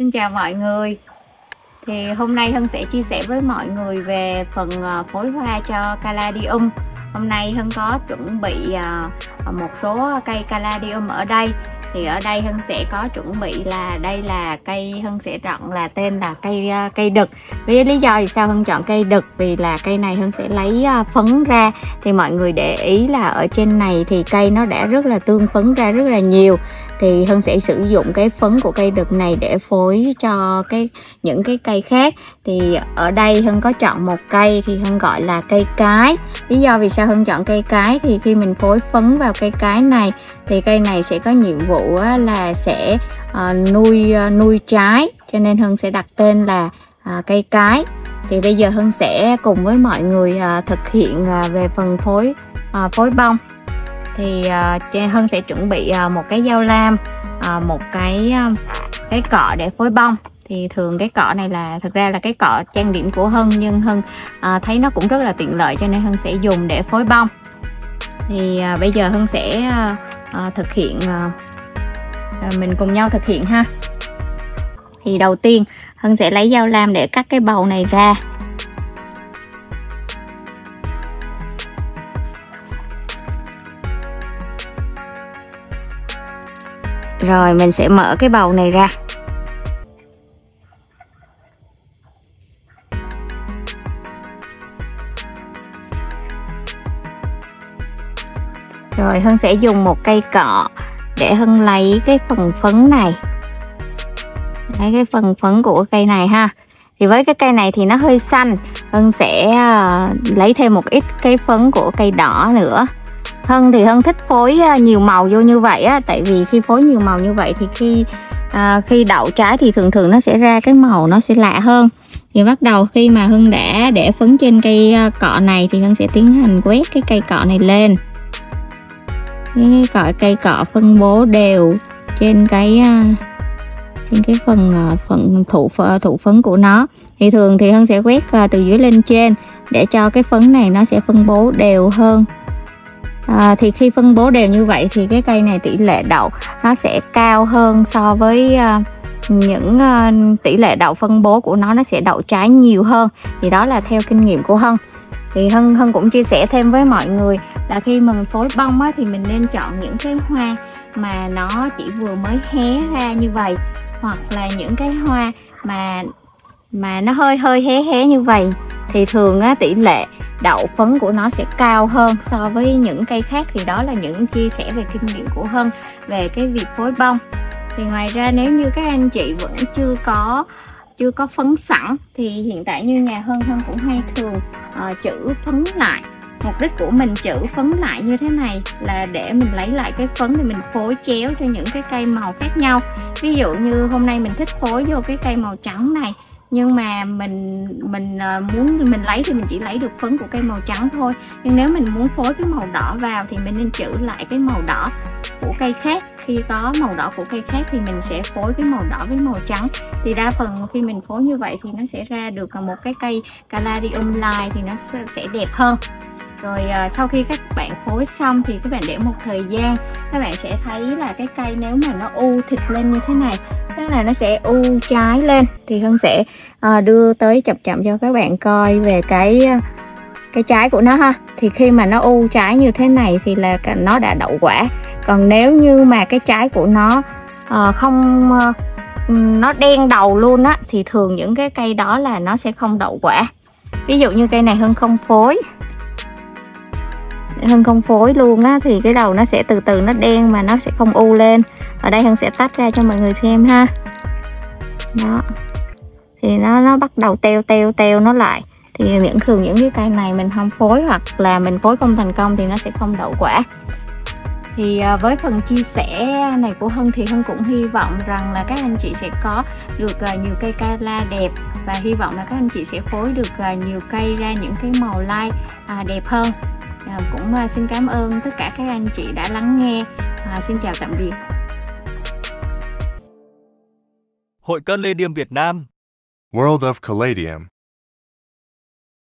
Xin chào mọi người. Thì hôm nay Hân sẽ chia sẻ với mọi người về phần phối hoa cho Caladium. Hôm nay Hân có chuẩn bị một số cây Caladium ở đây. Thì ở đây Hân sẽ có chuẩn bị là đây là cây Hân sẽ chọn là tên là cây đực. Với lý do vì sao Hân chọn cây đực, vì là cây này Hân sẽ lấy phấn ra. Thì mọi người để ý là ở trên này thì cây nó đã rất là tương phấn ra rất là nhiều. Thì Hân sẽ sử dụng cái phấn của cây đực này để phối cho những cái cây khác. Thì ở đây Hân có chọn một cây thì Hân gọi là cây cái. Lý do vì sao Hân chọn cây cái thì khi mình phối phấn vào cây cái này thì cây này sẽ có nhiệm vụ là sẽ nuôi trái, cho nên Hân sẽ đặt tên là cây cái. Thì bây giờ Hân sẽ cùng với mọi người thực hiện về phần phối bông. Thì Hân sẽ chuẩn bị một cái dao lam, một cái cọ để phối bông. Thì thường cái cọ này là thực ra là cái cọ trang điểm của Hân, nhưng Hân thấy nó cũng rất là tiện lợi cho nên Hân sẽ dùng để phối bông. Thì bây giờ Hân sẽ thực hiện, mình cùng nhau thực hiện ha. Thì đầu tiên Hân sẽ lấy dao lam để cắt cái bầu này ra. Rồi mình sẽ mở cái bầu này ra. Rồi Hân sẽ dùng một cây cọ để Hân lấy cái phần phấn này. Lấy cái phần phấn của cây này ha. Thì với cái cây này thì nó hơi xanh, Hân sẽ lấy thêm một ít cái phấn của cây đỏ nữa. Hân thì Hân thích phối nhiều màu vô như vậy á, tại vì khi phối nhiều màu như vậy thì khi đậu trái thì thường thường nó sẽ ra cái màu nó sẽ lạ hơn. Thì bắt đầu khi mà Hân đã để phấn trên cây cọ này thì Hân sẽ tiến hành quét cái cây cọ này lên. Cây cọ phân bố đều trên cái phần thụ phấn của nó. Thì thường thì Hân sẽ quét từ dưới lên trên để cho cái phấn này nó sẽ phân bố đều hơn. Thì khi phân bố đều như vậy thì cái cây này tỷ lệ đậu nó sẽ cao hơn so với những tỷ lệ đậu phân bố của nó sẽ đậu trái nhiều hơn. Thì đó là theo kinh nghiệm của Hân. Thì Hân cũng chia sẻ thêm với mọi người là khi mình phối bông á, thì mình nên chọn những cái hoa mà nó chỉ vừa mới hé ra như vậy, hoặc là những cái hoa mà nó hơi hé như vậy thì thường á, tỷ lệ đậu phấn của nó sẽ cao hơn so với những cây khác. Thì đó là những chia sẻ về kinh nghiệm của Hân về cái việc phối bông. Thì ngoài ra nếu như các anh chị vẫn chưa có phấn sẵn thì hiện tại như nhà Hân cũng hay thường trữ phấn lại. Mục đích của mình trữ phấn lại như thế này là để mình lấy lại cái phấn thì mình phối chéo cho những cái cây màu khác nhau. Ví dụ như hôm nay mình thích phối vô cái cây màu trắng này, nhưng mà mình muốn mình lấy thì mình chỉ lấy được phấn của cây màu trắng thôi. Nhưng nếu mình muốn phối cái màu đỏ vào thì mình nên trữ lại cái màu đỏ của cây khác. Khi có màu đỏ của cây khác thì mình sẽ phối cái màu đỏ với màu trắng. Thì đa phần khi mình phối như vậy thì nó sẽ ra được một cái cây Caladium Light thì nó sẽ đẹp hơn. Rồi sau khi các bạn phối xong thì các bạn để một thời gian, các bạn sẽ thấy là cái cây nếu mà nó u thịt lên như thế này, tức là nó sẽ u trái lên. Thì Hân sẽ đưa tới chậm cho các bạn coi về cái trái của nó ha. Thì khi mà nó u trái như thế này thì là nó đã đậu quả. Còn nếu như mà cái trái của nó nó đen đầu luôn á thì thường những cái cây đó là nó sẽ không đậu quả. Ví dụ như cây này Hân không phối luôn á thì cái đầu nó sẽ từ từ nó đen mà nó sẽ không u lên. Ở đây Hân sẽ tách ra cho mọi người xem ha. Đó. Thì nó bắt đầu teo nó lại. Thì thường những cái cây này mình không phối hoặc là mình phối không thành công thì nó sẽ không đậu quả. Thì với phần chia sẻ này của Hân thì Hân cũng hy vọng rằng là các anh chị sẽ có được nhiều cây cala đẹp, và hy vọng là các anh chị sẽ phối được nhiều cây ra những cái màu light đẹp hơn. Cũng xin cảm ơn tất cả các anh chị đã lắng nghe. Xin chào tạm biệt. Hội Caladium Việt Nam. World of Caladium.